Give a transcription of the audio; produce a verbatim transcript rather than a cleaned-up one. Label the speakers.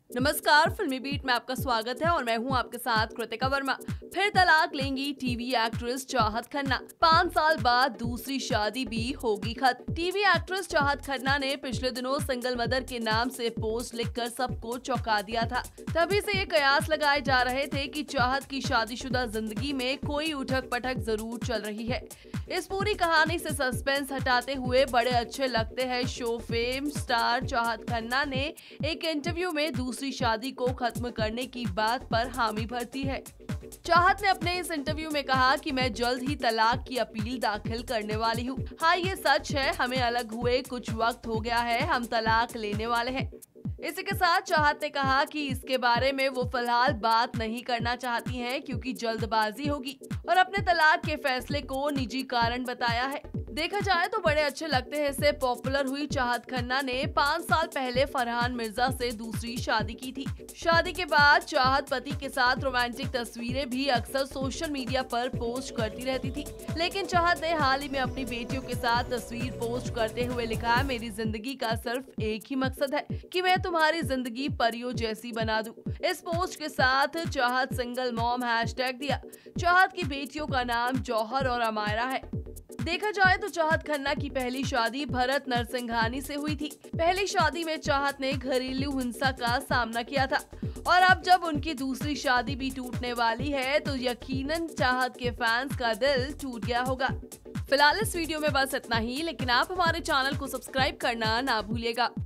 Speaker 1: नमस्कार, फिल्मी बीट में आपका स्वागत है और मैं हूं आपके साथ कृतिका वर्मा। फिर तलाक लेंगी टीवी एक्ट्रेस चाहत खन्ना, पाँच साल बाद दूसरी शादी भी होगी खत्म। टीवी एक्ट्रेस चाहत खन्ना ने पिछले दिनों सिंगल मदर के नाम से पोस्ट लिखकर सबको चौंका दिया था। तभी से ये कयास लगाए जा रहे थे कि चाहत की शादीशुदा जिंदगी में कोई उठक पटक जरूर चल रही है। इस पूरी कहानी से सस्पेंस हटाते हुए बड़े अच्छे लगते हैं शो फेम स्टार चाहत खन्ना ने एक इंटरव्यू में दूसरी शादी को खत्म करने की बात पर हामी भरती है। चाहत ने अपने इस इंटरव्यू में कहा कि मैं जल्द ही तलाक की अपील दाखिल करने वाली हूँ। हाँ, ये सच है, हमें अलग हुए कुछ वक्त हो गया है, हम तलाक लेने वाले हैं। इसी के साथ चाहत ने कहा कि इसके बारे में वो फिलहाल बात नहीं करना चाहती हैं क्योंकि जल्दबाजी होगी और अपने तलाक के फैसले को निजी कारण बताया है। देखा जाए तो बड़े अच्छे लगते हैं से पॉपुलर हुई चाहत खन्ना ने पाँच साल पहले फरहान मिर्जा से दूसरी शादी की थी। शादी के बाद चाहत पति के साथ रोमांटिक तस्वीरें भी अक्सर सोशल मीडिया पर पोस्ट करती रहती थी, लेकिन चाहत ने हाल ही में अपनी बेटियों के साथ तस्वीर पोस्ट करते हुए लिखा, मेरी जिंदगी का सिर्फ एक ही मकसद है कि मैं तुम्हारी जिंदगी परियों जैसी बना दूं। इस पोस्ट के साथ चाहत सिंगल मॉम हैशटैग दिया। चाहत की बेटियों का नाम जौहर और अमायरा है। देखा जाए तो चाहत खन्ना की पहली शादी भरत नरसिंघानी से हुई थी। पहली शादी में चाहत ने घरेलू हिंसा का सामना किया था और अब जब उनकी दूसरी शादी भी टूटने वाली है तो यकीनन चाहत के फैंस का दिल टूट गया होगा। फिलहाल इस वीडियो में बस इतना ही, लेकिन आप हमारे चैनल को सब्सक्राइब करना ना भूलिएगा।